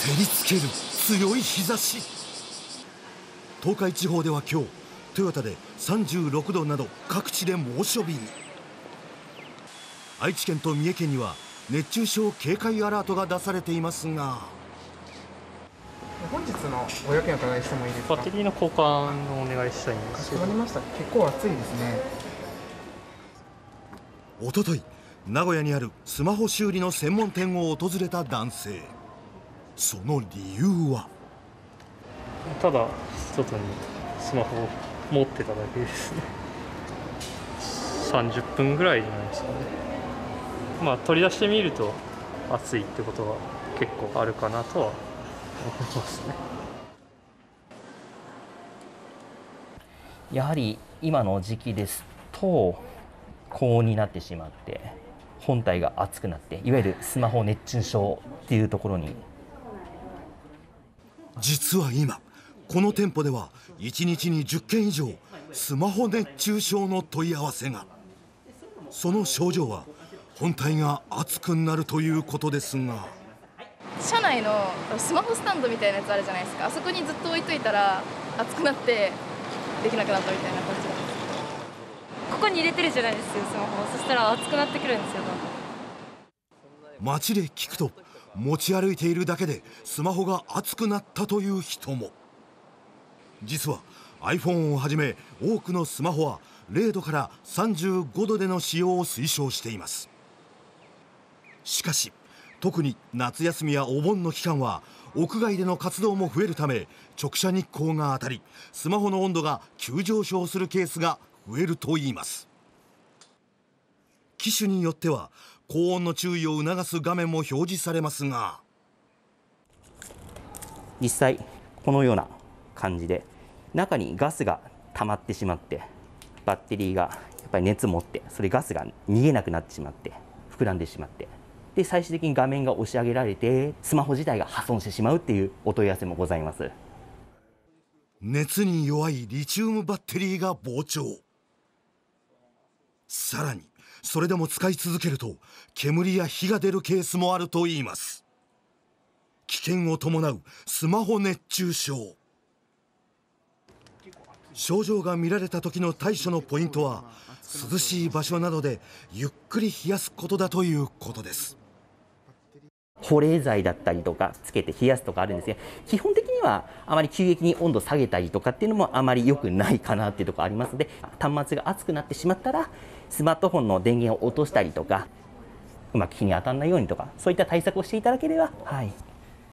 照りつける強い日差し。東海地方では今日トヨタで36度など各地で猛暑日に。愛知県と三重県には熱中症警戒アラートが出されていますが、 本日のご用件お伺いしてもいいですか。 バッテリーの交換をお願いしたいんですけど。 かしこまりました。結構暑いですね。 おととい名古屋にあるスマホ修理の専門店を訪れた男性。その理由は、 ただ外にスマホを持ってただけですね。30分ぐらいじゃないですかね。取り出してみると暑いってことは結構あるかなとは思いますね。 やはり今の時期ですと高温になってしまって本体が熱くなって、いわゆるスマホ熱中症っていうところに。 実は今この店舗では1日に10件以上スマホ熱中症の問い合わせが。その症状は本体が熱くなるということですが、 車内のスマホスタンドみたいなやつあるじゃないですか。あそこにずっと置いといたら熱くなってできなくなったみたいな感じなんです。 ここに入れてるじゃないですよ、スマホ。そしたら熱くなってくるんですよ。 街で聞くと持ち歩いているだけでスマホが熱くなったという人も。実は iPhone をはじめ多くのスマホは0度から35度での使用を推奨しています。しかし特に夏休みやお盆の期間は屋外での活動も増えるため、直射日光が当たりスマホの温度が急上昇するケースが増えるといいます。機種によっては高温の注意を促す画面も表示されますが、 実際このような感じで中にガスが溜まってしまって、バッテリーがやっぱり熱を持って、それガスが逃げなくなってしまって膨らんでしまって、で最終的に画面が押し上げられてスマホ自体が破損してしまうっていうお問い合わせもございます。 熱に弱いリチウムバッテリーが膨張。さらにそれでも使い続けると煙や火が出るケースもあるといいます。危険を伴うスマホ熱中症。症状が見られた時の対処のポイントは、涼しい場所などでゆっくり冷やすことだということです。 保冷剤だったりとかつけて冷やすとかあるんですが、基本的にはあまり急激に温度下げたりとかっていうのもあまり良くないかなっていうところありますので、端末が熱くなってしまったらスマートフォンの電源を落としたりとか、うまく火に当たらないようにとか、そういった対策をしていただければ、はい、